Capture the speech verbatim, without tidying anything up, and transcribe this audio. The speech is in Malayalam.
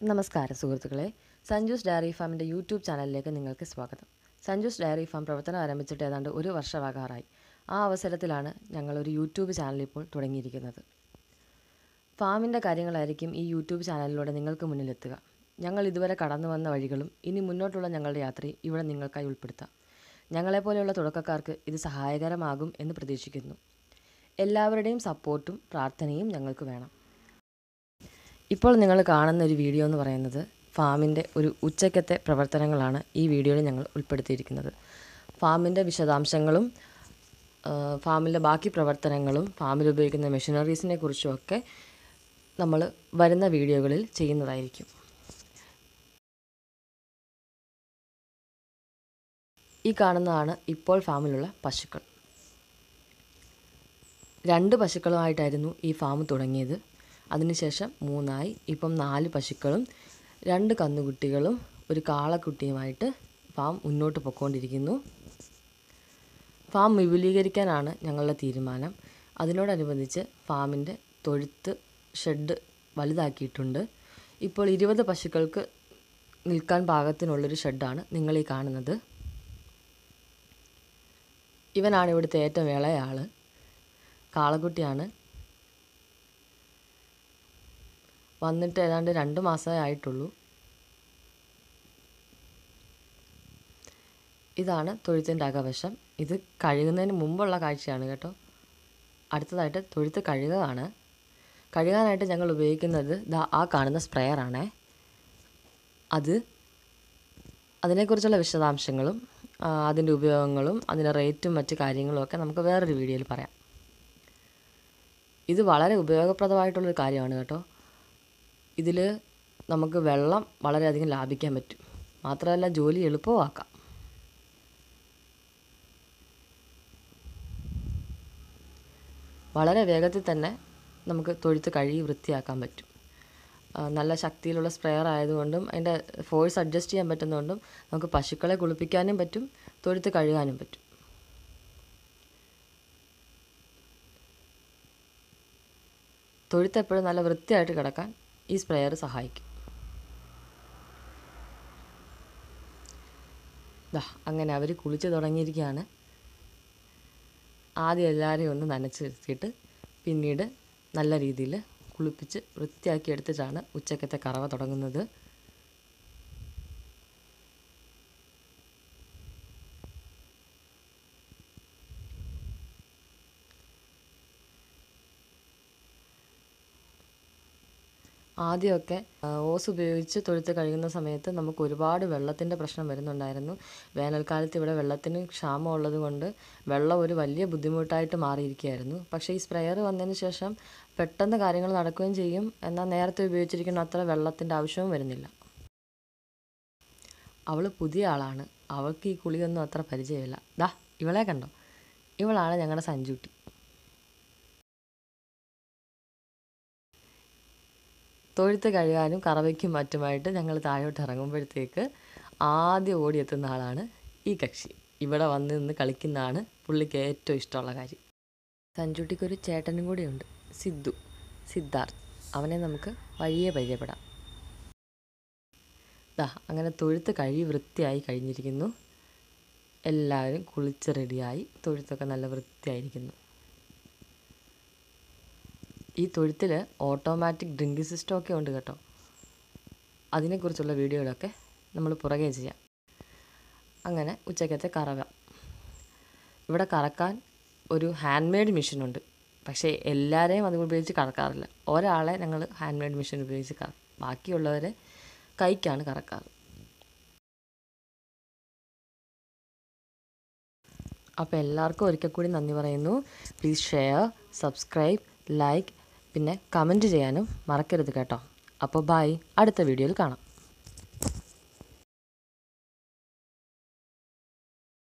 നമസ്കാരം സുഹൃത്തുക്കളെ, സഞ്ജൂസ് ഡയറി ഫാമിൻ്റെ യൂട്യൂബ് ചാനലിലേക്ക് നിങ്ങൾക്ക് സ്വാഗതം. സഞ്ജൂസ് ഡയറി ഫാം പ്രവർത്തനം ആരംഭിച്ചിട്ട് ഏതാണ്ട് ഒരു വർഷമാകാറായി. ആ അവസരത്തിലാണ് ഞങ്ങളൊരു യൂട്യൂബ് ചാനൽ ഇപ്പോൾ തുടങ്ങിയിരിക്കുന്നത്. ഫാമിൻ്റെ കാര്യങ്ങളായിരിക്കും ഈ യൂട്യൂബ് ചാനലിലൂടെ നിങ്ങൾക്ക് മുന്നിലെത്തുക. ഞങ്ങൾ ഇതുവരെ കടന്നു വന്ന വഴികളും ഇനി മുന്നോട്ടുള്ള ഞങ്ങളുടെ യാത്രയും ഇവിടെ നിങ്ങൾക്കായി ഉൾപ്പെടുത്താം. ഞങ്ങളെപ്പോലെയുള്ള തുടക്കക്കാർക്ക് ഇത് സഹായകരമാകും എന്ന് പ്രതീക്ഷിക്കുന്നു. എല്ലാവരുടെയും സപ്പോർട്ടും പ്രാർത്ഥനയും ഞങ്ങൾക്ക് വേണം. ഇപ്പോൾ നിങ്ങൾ കാണുന്ന ഒരു വീഡിയോ എന്ന് പറയുന്നത് ഫാമിൻ്റെ ഒരു ഉച്ചക്കത്തെ പ്രവർത്തനങ്ങളാണ് ഈ വീഡിയോയിൽ ഞങ്ങൾ ഉൾപ്പെടുത്തിയിരിക്കുന്നത്. ഫാമിൻ്റെ വിശദാംശങ്ങളും ഫാമിലെ ബാക്കി പ്രവർത്തനങ്ങളും ഫാമിൽ ഉപയോഗിക്കുന്ന മെഷീനറീസിനെ കുറിച്ചുമൊക്കെ നമ്മൾ വരുന്ന വീഡിയോകളിൽ ചെയ്യുന്നതായിരിക്കും. ഈ കാണുന്നതാണ് ഇപ്പോൾ ഫാമിലുള്ള പശുക്കൾ. രണ്ട് പശുക്കളുമായിട്ടായിരുന്നു ഈ ഫാം തുടങ്ങിയത്. അതിനുശേഷം മൂന്നായി, ഇപ്പം നാല് പശുക്കളും രണ്ട് കന്നുകുട്ടികളും ഒരു കാളക്കുട്ടിയുമായിട്ട് ഫാം മുന്നോട്ട് പോയിക്കൊണ്ടിരിക്കുന്നു. ഫാം വിപുലീകരിക്കാനാണ് ഞങ്ങളുടെ തീരുമാനം. അതിനോടനുബന്ധിച്ച് ഫാമിൻ്റെ തൊഴുത്ത് ഷെഡ് വലുതാക്കിയിട്ടുണ്ട്. ഇപ്പോൾ ഇരുപത് പശുക്കൾക്ക് നിൽക്കാൻ പാകത്തിനുള്ളൊരു ഷെഡാണ് നിങ്ങളീ കാണുന്നത്. ഇവനാണ് ഇവിടുത്തെ ഏറ്റവും ഇളയ ആൾ, കാളക്കുട്ടിയാണ്. വന്നിട്ട് ഏതാണ്ട് രണ്ട് മാസമേ ആയിട്ടുള്ളൂ. ഇതാണ് തൊഴുത്തിൻ്റെ അകവശം. ഇത് കഴുകുന്നതിന് മുമ്പുള്ള കാഴ്ചയാണ് കേട്ടോ. അടുത്തതായിട്ട് തൊഴുത്ത് കഴുകുകയാണ്. കഴുകാനായിട്ട് ഞങ്ങൾ ഉപയോഗിക്കുന്നത് ദാ ആ കാണുന്ന സ്പ്രെയറാണേ. അത് അതിനെക്കുറിച്ചുള്ള വിശദാംശങ്ങളും അതിൻ്റെ ഉപയോഗങ്ങളും അതിൻ്റെ റേറ്റും മറ്റു കാര്യങ്ങളും ഒക്കെ നമുക്ക് വേറൊരു വീഡിയോയിൽ പറയാം. ഇത് വളരെ ഉപയോഗപ്രദമായിട്ടുള്ളൊരു കാര്യമാണ് കേട്ടോ. ഇതിൽ നമുക്ക് വെള്ളം വളരെയധികം ലാഭിക്കാൻ പറ്റും. മാത്രമല്ല ജോലി എളുപ്പമാക്കാം. വളരെ വേഗത്തിൽ തന്നെ നമുക്ക് തൊഴുത്ത് കഴുകി വൃത്തിയാക്കാൻ പറ്റും. നല്ല ശക്തിയിലുള്ള സ്പ്രെയർ ആയതുകൊണ്ടും അതിൻ്റെ ഫോഴ്സ് അഡ്ജസ്റ്റ് ചെയ്യാൻ പറ്റുന്നതുകൊണ്ടും നമുക്ക് പശുക്കളെ കുളിപ്പിക്കാനും പറ്റും, തൊഴുത്ത് കഴുകാനും പറ്റും. തൊഴുത്ത് എപ്പോഴും നല്ല വൃത്തിയായിട്ട് കിടക്കാൻ ഈ സ്പ്രെയർ സഹായിക്കും. ദാ അങ്ങനെ അവർ കുളിച്ച് തുടങ്ങിയിരിക്കുകയാണ്. ആദ്യം എല്ലാവരെയും ഒന്ന് നനച്ച് നിർത്തിയിട്ട് പിന്നീട് നല്ല രീതിയിൽ കുളിപ്പിച്ച് വൃത്തിയാക്കി എടുത്തിട്ടാണ് ഉച്ചക്കത്തെ കറവ തുടങ്ങുന്നത്. ആദ്യമൊക്കെ ഓസ് ഉപയോഗിച്ച് തൊഴുത്ത് കഴുകുന്ന സമയത്ത് നമുക്ക് ഒരുപാട് വെള്ളത്തിൻ്റെ പ്രശ്നം വരുന്നുണ്ടായിരുന്നു. വേനൽക്കാലത്ത് ഇവിടെ വെള്ളത്തിന് ക്ഷാമം ഉള്ളത് കൊണ്ട് വെള്ളം ഒരു വലിയ ബുദ്ധിമുട്ടായിട്ട് മാറിയിരിക്കുകയായിരുന്നു. പക്ഷേ ഈ സ്പ്രെയർ വന്നതിന് ശേഷം പെട്ടെന്ന് കാര്യങ്ങൾ നടക്കുകയും ചെയ്യും. എന്നാൽ നേരത്തെ ഉപയോഗിച്ചിരിക്കുന്ന അത്ര വെള്ളത്തിൻ്റെ ആവശ്യവും വരുന്നില്ല. അവൾ പുതിയ ആളാണ്, അവൾക്ക് ഈ കുളിയൊന്നും അത്ര പരിചയമില്ല. ദാ ഇവളെ കണ്ടോ, ഇവളാണ് ഞങ്ങളുടെ സഞ്ജൂട്ടി. തൊഴുത്ത് കഴുകാനും കറവയ്ക്കും മറ്റുമായിട്ട് ഞങ്ങൾ താഴോട്ട് ഇറങ്ങുമ്പോഴത്തേക്ക് ആദ്യം ഓടിയെത്തുന്ന ആളാണ് ഈ കക്ഷി. ഇവിടെ വന്ന് നിന്ന് കളിക്കുന്നതാണ് പുള്ളിക്ക് ഏറ്റവും ഇഷ്ടമുള്ള കാര്യം. സഞ്ജുട്ടിക്കൊരു ചേട്ടനും കൂടിയുണ്ട്, സിദ്ധു, സിദ്ധാർത്ഥ്. അവനെ നമുക്ക് വഴിയെ പരിചയപ്പെടാം. ദാ അങ്ങനെ തൊഴുത്ത് കഴുകി വൃത്തിയായി കഴിഞ്ഞിരിക്കുന്നു. എല്ലാവരും കുളിച്ച് റെഡിയായി, തൊഴുത്തൊക്കെ നല്ല വൃത്തിയായിരിക്കുന്നു. ഈ തൊഴുത്തിൽ ഓട്ടോമാറ്റിക് ഡ്രിങ്കിങ് സിസ്റ്റം ഒക്കെ ഉണ്ട് കേട്ടോ. അതിനെക്കുറിച്ചുള്ള വീഡിയോകളൊക്കെ നമ്മൾ പുറകെ ചെയ്യാം. അങ്ങനെ ഉച്ചക്കത്തെ കറവ. ഇവിടെ കറക്കാൻ ഒരു ഹാൻഡ് മെയ്ഡ് മെഷീനുണ്ട്. പക്ഷേ എല്ലാവരെയും അത് ഉപയോഗിച്ച് കറക്കാറില്ല. ഒരാളെ ഞങ്ങൾ ഹാൻഡ് മെയ്ഡ് മെഷീൻ ഉപയോഗിച്ച് കറക്കും, ബാക്കിയുള്ളവരെ കൈക്കാണ് കറക്കാറ്. അപ്പോൾ എല്ലാവർക്കും ഒരിക്കൽ കൂടി നന്ദി പറയുന്നു. പ്ലീസ് ഷെയർ, സബ്സ്ക്രൈബ്, ലൈക്ക്, പിന്നെ കമൻറ്റ് ചെയ്യാനും മറക്കരുത് കേട്ടോ. അപ്പോൾ ബൈ, അടുത്ത വീഡിയോയിൽ കാണാം.